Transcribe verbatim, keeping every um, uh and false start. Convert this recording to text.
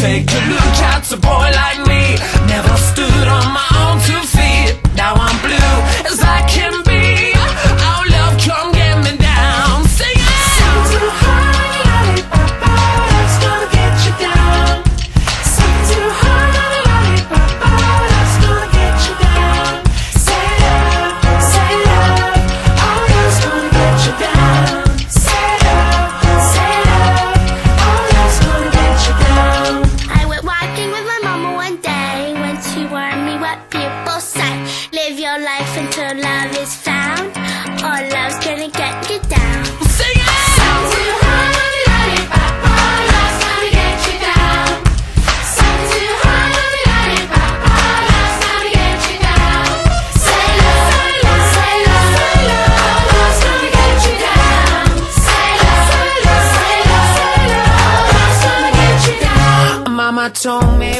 Take a look at a boy like me. Never stood on my own two feet. Now I'm blue as I can be. Our love come get me down. Sing it! Sound too high, lollipop, that's gonna get you down. Sound too high, lollipop, that's gonna get you down. Say love, say love, our love's gonna get you down. Say love, say love, our love's gonna get you down. I went walking with my mama one day when she warned me what people say. Live your life until love is found, or love's gonna get you down. Sing it! Sound too high, lollipop, love's gonna get you down. Sound too high, lollipop, love's gonna get you down. Say love, say love, say love, our love's gonna get you down. Say love, say love, say love, our love's gonna get you down. Mama told me